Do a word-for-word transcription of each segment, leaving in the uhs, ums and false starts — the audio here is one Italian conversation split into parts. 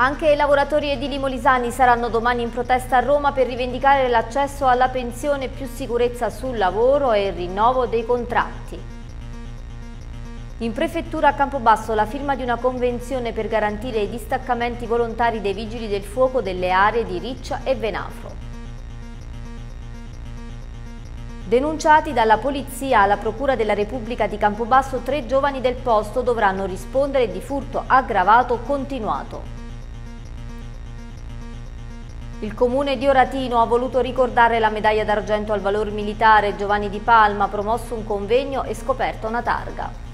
Anche i lavoratori edili molisani saranno domani in protesta a Roma per rivendicare l'accesso alla pensione, più sicurezza sul lavoro e il rinnovo dei contratti. In prefettura a Campobasso la firma di una convenzione per garantire i distaccamenti volontari dei vigili del fuoco delle aree di Riccia e Venafro. Denunciati dalla polizia alla Procura della Repubblica di Campobasso, tre giovani del posto dovranno rispondere di furto aggravato continuato. Il comune di Oratino ha voluto ricordare la medaglia d'argento al valor militare Giovanni Di Palma, promosso un convegno e scoperto una targa.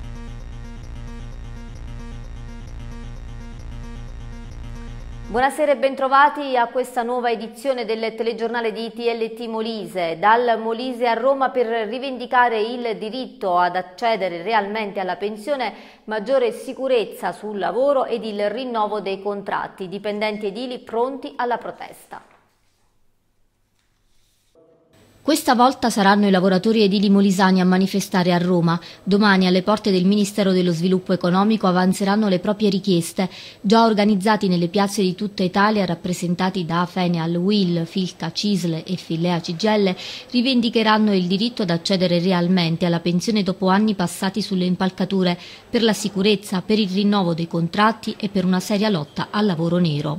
Buonasera e bentrovati a questa nuova edizione del telegiornale di T L T Molise. Dal Molise a Roma per rivendicare il diritto ad accedere realmente alla pensione, maggiore sicurezza sul lavoro ed il rinnovo dei contratti. Dipendenti edili pronti alla protesta. Questa volta saranno i lavoratori edili molisani a manifestare a Roma. Domani alle porte del Ministero dello Sviluppo Economico avanzeranno le proprie richieste, già organizzati nelle piazze di tutta Italia, rappresentati da Feneal, U I L, Filca, Cisle e Fillea C G I L, rivendicheranno il diritto ad accedere realmente alla pensione dopo anni passati sulle impalcature, per la sicurezza, per il rinnovo dei contratti e per una seria lotta al lavoro nero.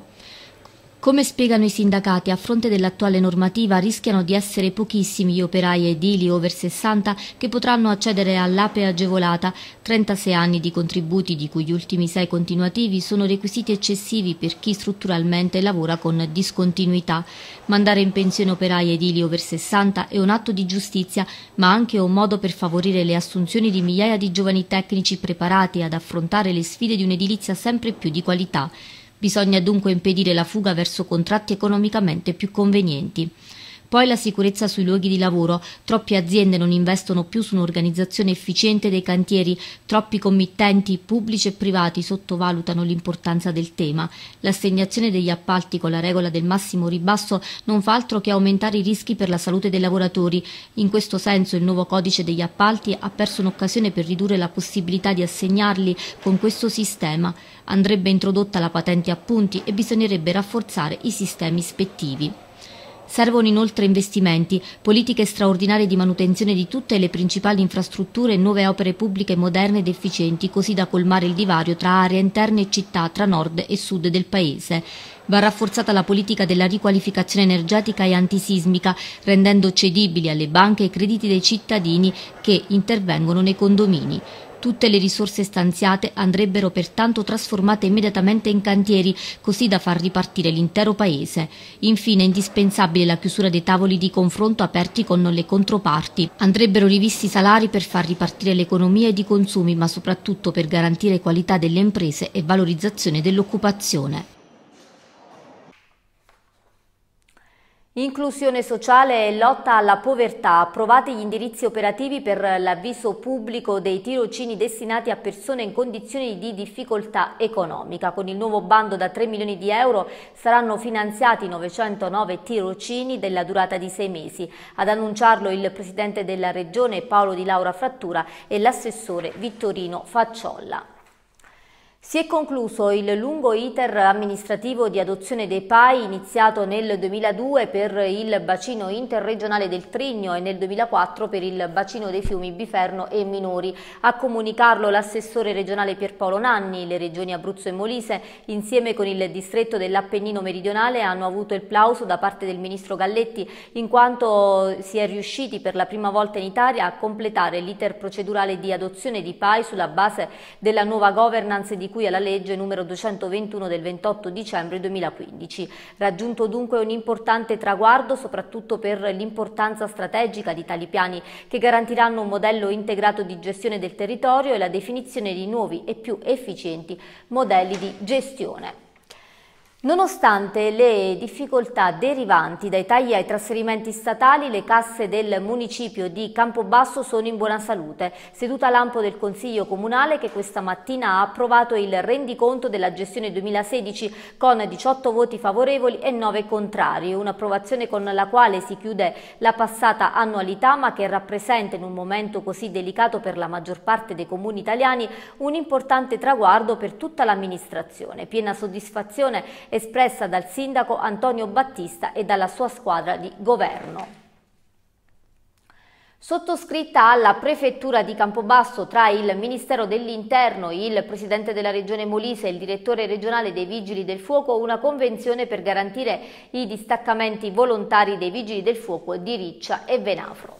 Come spiegano i sindacati, a fronte dell'attuale normativa rischiano di essere pochissimi gli operai edili over sessanta che potranno accedere all'A P E agevolata. trentasei anni di contributi, di cui gli ultimi sei continuativi, sono requisiti eccessivi per chi strutturalmente lavora con discontinuità. Mandare in pensione operai edili over sessanta è un atto di giustizia, ma anche un modo per favorire le assunzioni di migliaia di giovani tecnici preparati ad affrontare le sfide di un'edilizia sempre più di qualità. Bisogna dunque impedire la fuga verso contratti economicamente più convenienti. Poi la sicurezza sui luoghi di lavoro. Troppe aziende non investono più su un'organizzazione efficiente dei cantieri, troppi committenti, pubblici e privati, sottovalutano l'importanza del tema. L'assegnazione degli appalti con la regola del massimo ribasso non fa altro che aumentare i rischi per la salute dei lavoratori. In questo senso il nuovo codice degli appalti ha perso un'occasione per ridurre la possibilità di assegnarli con questo sistema. Andrebbe introdotta la patente a punti e bisognerebbe rafforzare i sistemi ispettivi. Servono inoltre investimenti, politiche straordinarie di manutenzione di tutte le principali infrastrutture e nuove opere pubbliche moderne ed efficienti, così da colmare il divario tra aree interne e città, tra nord e sud del paese. Va rafforzata la politica della riqualificazione energetica e antisismica, rendendo cedibili alle banche i crediti dei cittadini che intervengono nei condomini. Tutte le risorse stanziate andrebbero pertanto trasformate immediatamente in cantieri, così da far ripartire l'intero paese. Infine è indispensabile la chiusura dei tavoli di confronto aperti con le controparti. Andrebbero rivisti i salari per far ripartire l'economia ed i consumi, ma soprattutto per garantire qualità delle imprese e valorizzazione dell'occupazione. Inclusione sociale e lotta alla povertà. Approvati gli indirizzi operativi per l'avviso pubblico dei tirocini destinati a persone in condizioni di difficoltà economica. Con il nuovo bando da tre milioni di euro saranno finanziati novecentonove tirocini della durata di sei mesi. Ad annunciarlo il presidente della regione Paolo Di Laura Frattura e l'assessore Vittorino Facciolla. Si è concluso il lungo iter amministrativo di adozione dei P A I iniziato nel duemiladue per il bacino interregionale del Trigno e nel duemilaquattro per il bacino dei fiumi Biferno e Minori. A comunicarlo l'assessore regionale Pierpaolo Nanni. Le regioni Abruzzo e Molise, insieme con il distretto dell'Appennino meridionale, hanno avuto il plauso da parte del ministro Galletti, in quanto si è riusciti per la prima volta in Italia a completare l'iter procedurale di adozione di P A I sulla base della nuova governance di cui alla legge numero duecentoventuno del ventotto dicembre duemilaquindici. Raggiunto dunque un importante traguardo, soprattutto per l'importanza strategica di tali piani che garantiranno un modello integrato di gestione del territorio e la definizione di nuovi e più efficienti modelli di gestione. Nonostante le difficoltà derivanti dai tagli ai trasferimenti statali, le casse del municipio di Campobasso sono in buona salute. Seduta lampo del Consiglio Comunale che questa mattina ha approvato il rendiconto della gestione duemilasedici con diciotto voti favorevoli e nove contrari, un'approvazione con la quale si chiude la passata annualità ma che rappresenta in un momento così delicato per la maggior parte dei comuni italiani un importante traguardo per tutta l'amministrazione. Piena soddisfazione espressa dal sindaco Antonio Battista e dalla sua squadra di governo. Sottoscritta alla prefettura di Campobasso tra il Ministero dell'Interno, il presidente della regione Molise e il direttore regionale dei Vigili del Fuoco una convenzione per garantire i distaccamenti volontari dei Vigili del Fuoco di Riccia e Venafro.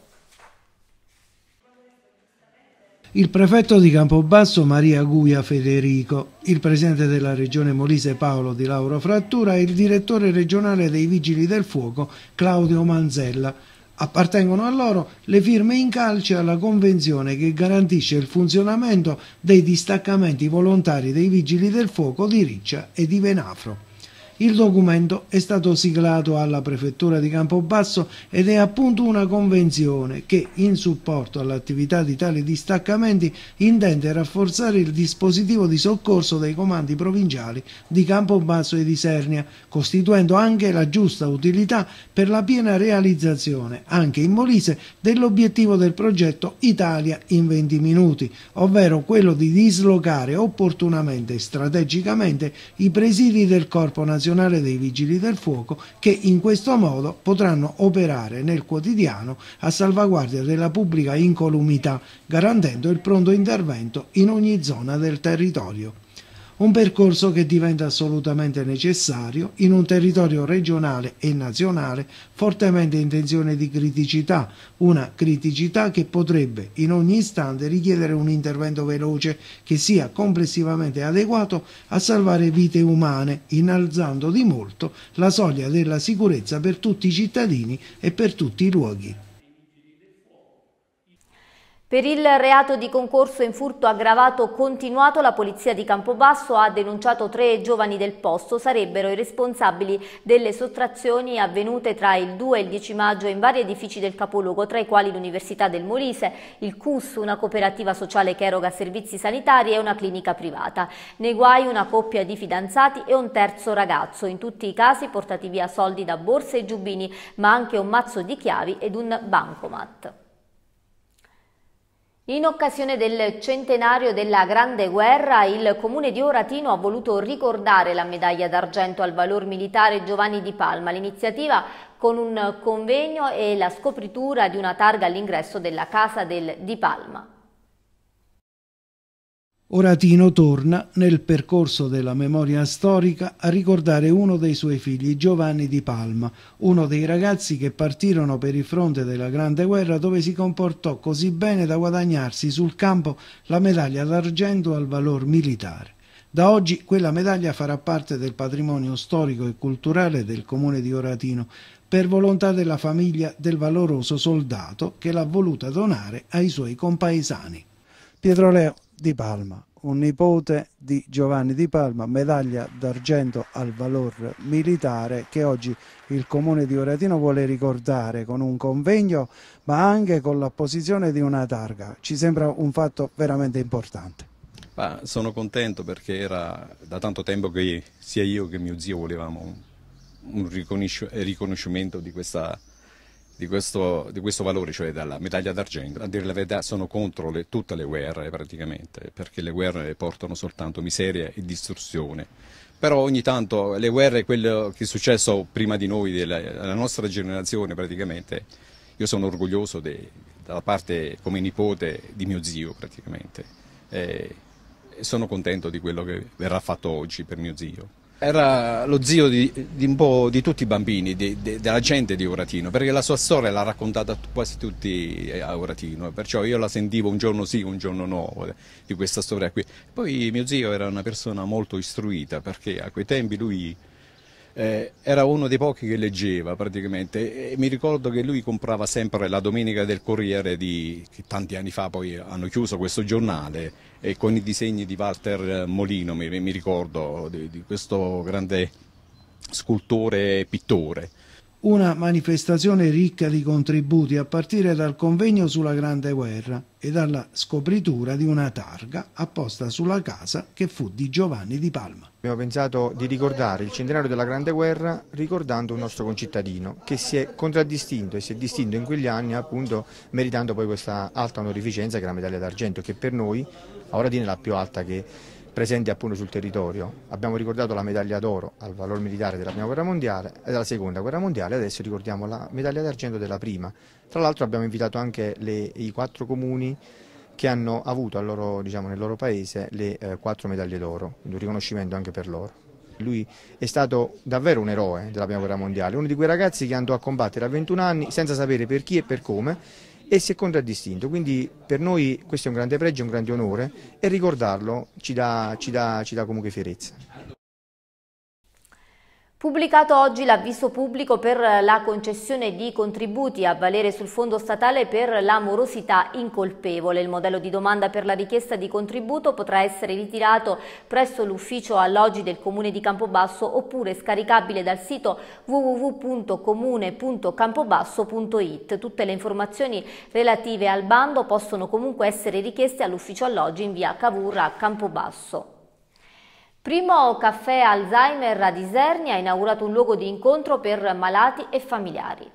Il prefetto di Campobasso Maria Guia Federico, il presidente della regione Molise Paolo Di Lauro Frattura e il direttore regionale dei Vigili del Fuoco Claudio Manzella. Appartengono a loro le firme in calce alla convenzione che garantisce il funzionamento dei distaccamenti volontari dei Vigili del Fuoco di Riccia e di Venafro. Il documento è stato siglato alla prefettura di Campobasso ed è appunto una convenzione che, in supporto all'attività di tali distaccamenti, intende rafforzare il dispositivo di soccorso dei comandi provinciali di Campobasso e di Isernia, costituendo anche la giusta utilità per la piena realizzazione, anche in Molise, dell'obiettivo del progetto Italia in venti minuti, ovvero quello di dislocare opportunamente e strategicamente i presidi del Corpo Nazionale dei Vigili del Fuoco che in questo modo potranno operare nel quotidiano a salvaguardia della pubblica incolumità, garantendo il pronto intervento in ogni zona del territorio. Un percorso che diventa assolutamente necessario in un territorio regionale e nazionale fortemente in tensione di criticità, una criticità che potrebbe in ogni istante richiedere un intervento veloce che sia complessivamente adeguato a salvare vite umane, innalzando di molto la soglia della sicurezza per tutti i cittadini e per tutti i luoghi. Per il reato di concorso in furto aggravato continuato, la polizia di Campobasso ha denunciato tre giovani del posto, sarebbero i responsabili delle sottrazioni avvenute tra il due e il dieci maggio in vari edifici del capoluogo, tra i quali l'Università del Molise, il C U S, una cooperativa sociale che eroga servizi sanitari e una clinica privata. Nei guai una coppia di fidanzati e un terzo ragazzo, in tutti i casi portati via soldi da borse e giubbini, ma anche un mazzo di chiavi ed un bancomat. In occasione del centenario della Grande Guerra, il Comune di Oratino ha voluto ricordare la medaglia d'argento al valor militare Giovanni Di Palma. L'iniziativa con un convegno e la scopritura di una targa all'ingresso della Casa del Di Palma. Oratino torna nel percorso della memoria storica a ricordare uno dei suoi figli, Giovanni Di Palma, uno dei ragazzi che partirono per il fronte della Grande Guerra, dove si comportò così bene da guadagnarsi sul campo la medaglia d'argento al valor militare. Da oggi quella medaglia farà parte del patrimonio storico e culturale del Comune di Oratino, per volontà della famiglia del valoroso soldato che l'ha voluta donare ai suoi compaesani. Pietro Leo Di Palma, un nipote di Giovanni Di Palma, medaglia d'argento al valor militare che oggi il Comune di Oratino vuole ricordare con un convegno ma anche con l'apposizione di una targa. Ci sembra un fatto veramente importante. Ma sono contento perché era da tanto tempo che sia io che mio zio volevamo un riconoscimento di questa Di questo, di questo valore, cioè della medaglia d'argento. A dire la verità sono contro le, tutte le guerre praticamente, perché le guerre portano soltanto miseria e distruzione. Però ogni tanto le guerre, quello che è successo prima di noi, della, della nostra generazione praticamente, io sono orgoglioso de, dalla parte come nipote di mio zio praticamente. E, e sono contento di quello che verrà fatto oggi per mio zio. Era lo zio di, di un po' di tutti i bambini, di, di, della gente di Oratino, perché la sua storia l'ha raccontata quasi tutti a Oratino, perciò io la sentivo un giorno sì, un giorno no, di questa storia qui. Poi mio zio era una persona molto istruita, perché a quei tempi lui eh, era uno dei pochi che leggeva praticamente, e mi ricordo che lui comprava sempre la Domenica del Corriere, di, che tanti anni fa poi hanno chiuso questo giornale, e con i disegni di Walter Molino, mi, mi ricordo di, di questo grande scultore e pittore. Una manifestazione ricca di contributi a partire dal convegno sulla Grande Guerra e dalla scopritura di una targa apposta sulla casa che fu di Giovanni di Palma. Abbiamo pensato di ricordare il centenario della Grande Guerra ricordando un nostro concittadino che si è contraddistinto e si è distinto in quegli anni, appunto meritando poi questa alta onorificenza che è la medaglia d'argento, che per noi a Oradina è la più alta che presente appunto sul territorio. Abbiamo ricordato la medaglia d'oro al valor militare della prima guerra mondiale e della seconda guerra mondiale, adesso ricordiamo la medaglia d'argento della prima. Tra l'altro abbiamo invitato anche le, i quattro comuni che hanno avuto al loro, diciamo, nel loro paese le eh, quattro medaglie d'oro, un riconoscimento anche per loro. Lui è stato davvero un eroe della prima guerra mondiale, uno di quei ragazzi che andò a combattere a ventuno anni senza sapere per chi e per come, e si è contraddistinto, quindi per noi questo è un grande pregio, un grande onore e ricordarlo ci dà, ci dà, ci dà comunque fierezza. Pubblicato oggi l'avviso pubblico per la concessione di contributi a valere sul fondo statale per la morosità incolpevole. Il modello di domanda per la richiesta di contributo potrà essere ritirato presso l'ufficio alloggi del Comune di Campobasso oppure scaricabile dal sito w w w punto comune punto campobasso punto it. Tutte le informazioni relative al bando possono comunque essere richieste all'ufficio alloggi in via Cavour a Campobasso. Primo caffè Alzheimer ad Isernia ha inaugurato un luogo di incontro per malati e familiari.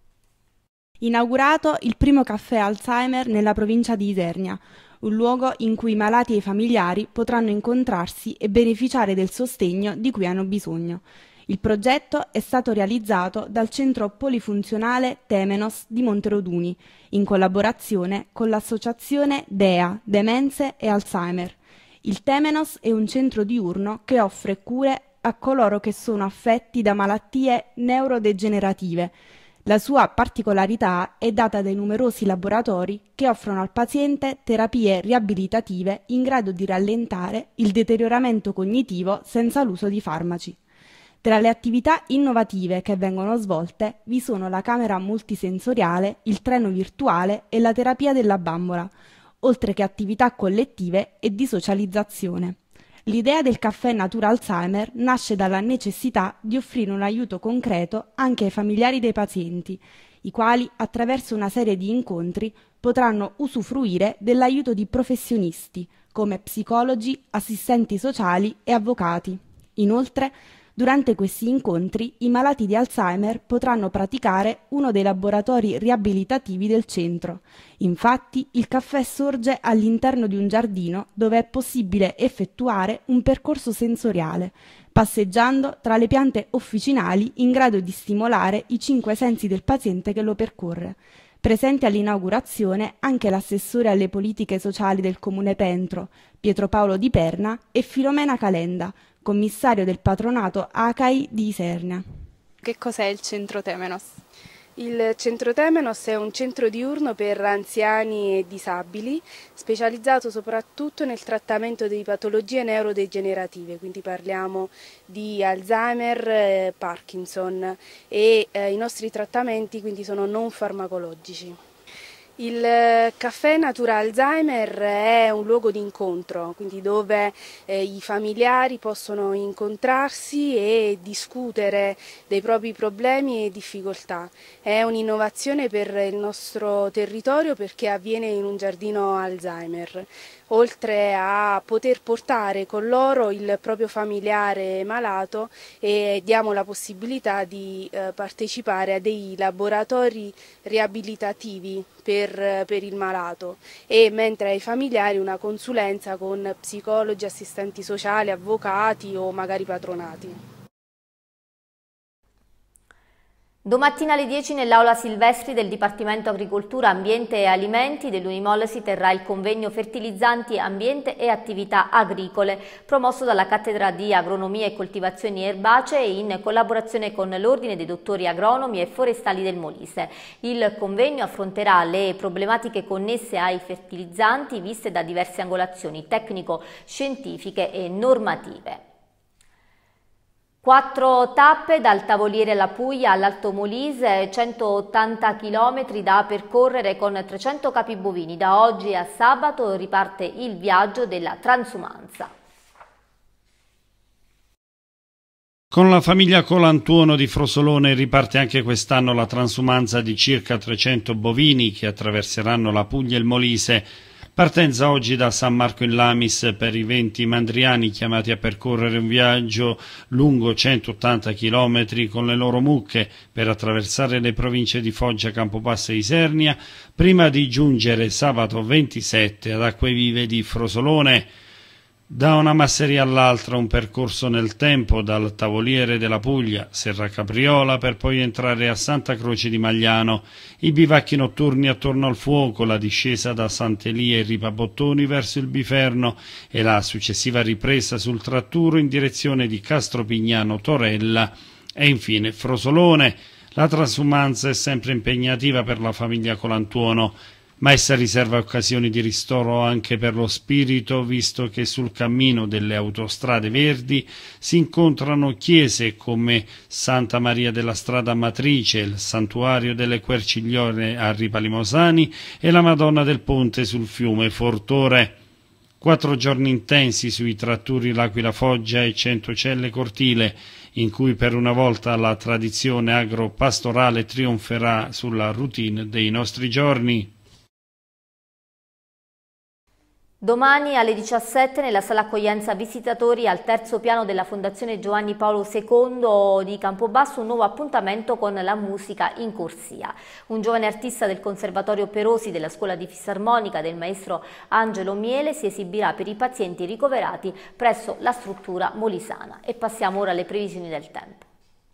Inaugurato il primo caffè Alzheimer nella provincia di Isernia, un luogo in cui i malati e i familiari potranno incontrarsi e beneficiare del sostegno di cui hanno bisogno. Il progetto è stato realizzato dal Centro Polifunzionale Temenos di Monteroduni, in collaborazione con l'associazione D E A, Demenze e Alzheimer. Il Temenos è un centro diurno che offre cure a coloro che sono affetti da malattie neurodegenerative. La sua particolarità è data dai numerosi laboratori che offrono al paziente terapie riabilitative in grado di rallentare il deterioramento cognitivo senza l'uso di farmaci. Tra le attività innovative che vengono svolte vi sono la camera multisensoriale, il treno virtuale e la terapia della bambola, oltre che attività collettive e di socializzazione. L'idea del caffè Natura Alzheimer nasce dalla necessità di offrire un aiuto concreto anche ai familiari dei pazienti, i quali, attraverso una serie di incontri, potranno usufruire dell'aiuto di professionisti, come psicologi, assistenti sociali e avvocati. Inoltre, durante questi incontri, i malati di Alzheimer potranno praticare uno dei laboratori riabilitativi del centro. Infatti, il caffè sorge all'interno di un giardino dove è possibile effettuare un percorso sensoriale, passeggiando tra le piante officinali in grado di stimolare i cinque sensi del paziente che lo percorre. Presente all'inaugurazione anche l'assessore alle politiche sociali del Comune Pentro, Pietro Paolo Di Perna, e Filomena Calenda, commissario del patronato A C A I di Isernia. Che cos'è il centro Temenos? Il centro Temenos è un centro diurno per anziani e disabili, specializzato soprattutto nel trattamento di patologie neurodegenerative, quindi parliamo di Alzheimer, eh, Parkinson e eh, i nostri trattamenti quindi sono non farmacologici. Il caffè Natura Alzheimer è un luogo di incontro, quindi dove eh, i familiari possono incontrarsi e discutere dei propri problemi e difficoltà. È un'innovazione per il nostro territorio perché avviene in un giardino Alzheimer. Oltre a poter portare con loro il proprio familiare malato, e diamo la possibilità di eh, partecipare a dei laboratori riabilitativi per, per il malato, e mentre ai familiari una consulenza con psicologi, assistenti sociali, avvocati o magari patronati. Domattina alle dieci nell'Aula Silvestri del Dipartimento Agricoltura, Ambiente e Alimenti dell'Unimol si terrà il convegno Fertilizzanti, Ambiente e Attività Agricole, promosso dalla Cattedra di Agronomia e Coltivazioni Erbacee in collaborazione con l'Ordine dei Dottori Agronomi e Forestali del Molise. Il convegno affronterà le problematiche connesse ai fertilizzanti viste da diverse angolazioni tecnico-scientifiche e normative. Quattro tappe dal Tavoliere alla Puglia all'Alto Molise, centottanta chilometri da percorrere con trecento capi bovini. Da oggi a sabato riparte il viaggio della transumanza. Con la famiglia Colantuono di Frosolone riparte anche quest'anno la transumanza di circa trecento bovini che attraverseranno la Puglia e il Molise. Partenza oggi da San Marco in Lamis per i venti mandriani chiamati a percorrere un viaggio lungo centottanta chilometri con le loro mucche per attraversare le province di Foggia, Campobasso e Isernia, prima di giungere sabato ventisette ad Acquevive di Frosolone. Da una masseria all'altra un percorso nel tempo dal Tavoliere della Puglia, Serra Capriola, per poi entrare a Santa Croce di Magliano, i bivacchi notturni attorno al fuoco, la discesa da Sant'Elia e Ripabottoni verso il Biferno e la successiva ripresa sul tratturo in direzione di Castropignano Torella e infine Frosolone. La transumanza è sempre impegnativa per la famiglia Colantuono, ma essa riserva occasioni di ristoro anche per lo spirito, visto che sul cammino delle autostrade verdi si incontrano chiese come Santa Maria della Strada Matrice, il Santuario delle Querciglione a Ripalimosani e la Madonna del Ponte sul fiume Fortore. Quattro giorni intensi sui tratturi L'Aquila Foggia e Centocelle Cortile, in cui per una volta la tradizione agropastorale trionferà sulla routine dei nostri giorni. Domani alle diciassette nella sala accoglienza visitatori al terzo piano della Fondazione Giovanni Paolo secondo di Campobasso un nuovo appuntamento con la musica in corsia. Un giovane artista del Conservatorio Perosi della Scuola di Fisarmonica del maestro Angelo Miele si esibirà per i pazienti ricoverati presso la struttura molisana. E passiamo ora alle previsioni del tempo.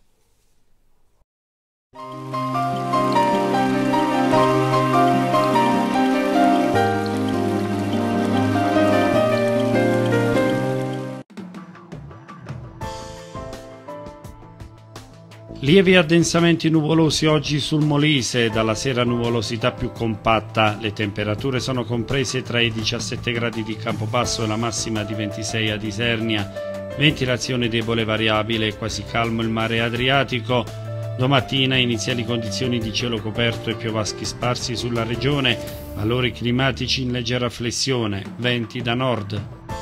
Lievi addensamenti nuvolosi oggi sul Molise, dalla sera nuvolosità più compatta, le temperature sono comprese tra i diciassette gradi di Campobasso e la massima di ventisei ad Isernia, ventilazione debole variabile, quasi calmo il mare Adriatico, domattina iniziali condizioni di cielo coperto e piovaschi sparsi sulla regione, valori climatici in leggera flessione, venti da nord.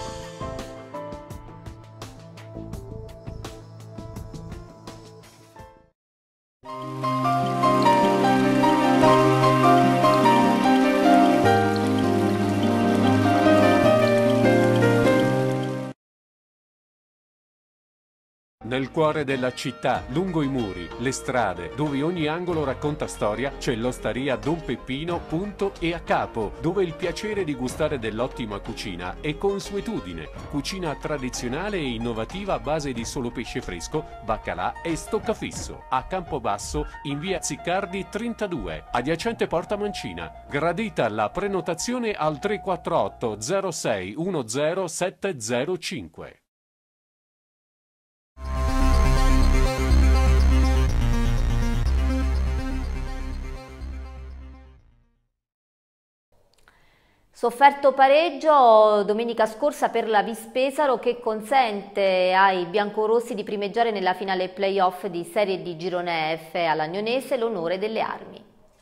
Nel cuore della città, lungo i muri, le strade, dove ogni angolo racconta storia, c'è l'osteria Don Peppino, punto e a capo, dove il piacere di gustare dell'ottima cucina è consuetudine. Cucina tradizionale e innovativa a base di solo pesce fresco, baccalà e stoccafisso. A Campobasso, in via Ziccardi trentadue, adiacente Porta Mancina. Gradita la prenotazione al tre quattro otto zero sei uno zero sette zero cinque. Sofferto pareggio domenica scorsa per la Vispesaro che consente ai biancorossi di primeggiare nella finale playoff di Serie D Girone F all'Agnonese l'onore delle armi.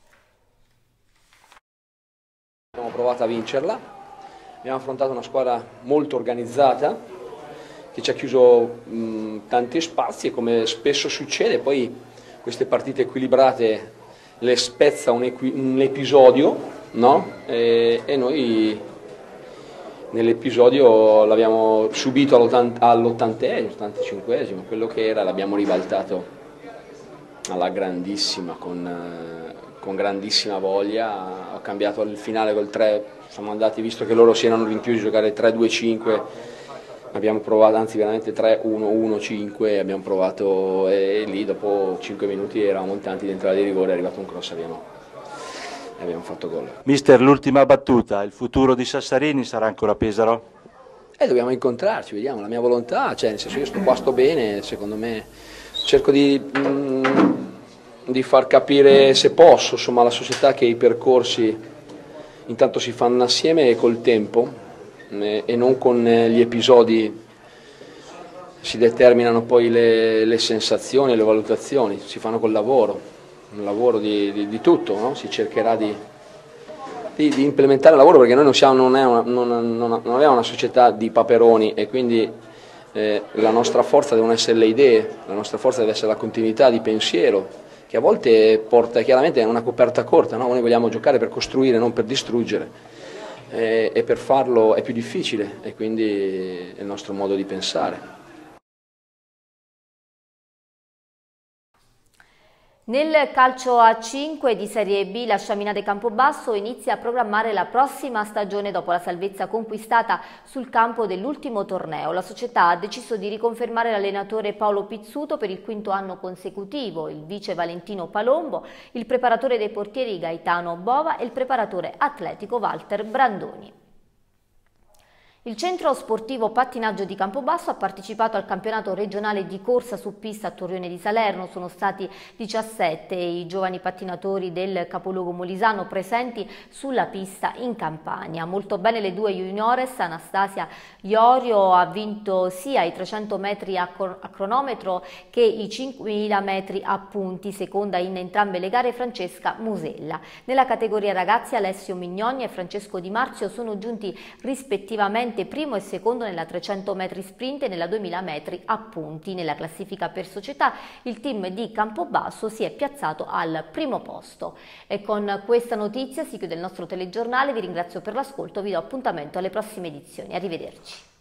Abbiamo provato a vincerla, abbiamo affrontato una squadra molto organizzata che ci ha chiuso mh, tanti spazi e come spesso succede poi queste partite equilibrate le spezza un, un episodio. No? E, e noi nell'episodio l'abbiamo subito all'ottantesimo, ottantacinquesimo, quello che era l'abbiamo ribaltato alla grandissima, con, con grandissima voglia. Ho cambiato il finale col tre, siamo andati, visto che loro si erano rinchiusi a giocare tre due cinque, abbiamo provato, anzi veramente tre uno uno cinque, abbiamo provato e lì dopo cinque minuti eravamo tanti dentro la di rigore, è arrivato un cross, abbiamo abbiamo fatto gol. Mister, l'ultima battuta, il futuro di Sassarini sarà ancora Pesaro? Eh, dobbiamo incontrarci, vediamo, la mia volontà, cioè nel senso io sto qua, sto bene, secondo me cerco di, mm, di far capire se posso, insomma, alla società che i percorsi intanto si fanno assieme e col tempo eh, e non con gli episodi si determinano poi le, le sensazioni e le valutazioni, si fanno col lavoro. Un lavoro di, di, di tutto, no? Si cercherà di, di, di implementare il lavoro perché noi non, siamo, non, è una, non, non, non abbiamo una società di paperoni e quindi Eh, la nostra forza devono essere le idee, la nostra forza deve essere la continuità di pensiero, che a volte porta chiaramente a una coperta corta, no? Noi vogliamo giocare per costruire, non per distruggere, eh, e per farlo è più difficile, e quindi è il nostro modo di pensare. Nel calcio A cinque di Serie B la Sciaminate Campobasso inizia a programmare la prossima stagione dopo la salvezza conquistata sul campo dell'ultimo torneo. La società ha deciso di riconfermare l'allenatore Paolo Pizzuto per il quinto anno consecutivo, il vice Valentino Palombo, il preparatore dei portieri Gaetano Bova e il preparatore atletico Walter Brandoni. Il centro sportivo pattinaggio di Campobasso ha partecipato al campionato regionale di corsa su pista a Torrione di Salerno. Sono stati diciassette i giovani pattinatori del capoluogo molisano presenti sulla pista in Campania. Molto bene le due juniores. Anastasia Iorio ha vinto sia i trecento metri a cronometro che i cinquemila metri a punti, seconda in entrambe le gare Francesca Musella. Nella categoria ragazzi Alessio Mignogni e Francesco Di Marzio sono giunti rispettivamente primo e secondo nella trecento metri sprint e nella duemila metri a punti. Nella classifica per società il team di Campobasso si è piazzato al primo posto. E con questa notizia si chiude il nostro telegiornale, vi ringrazio per l'ascolto, vi do appuntamento alle prossime edizioni. Arrivederci.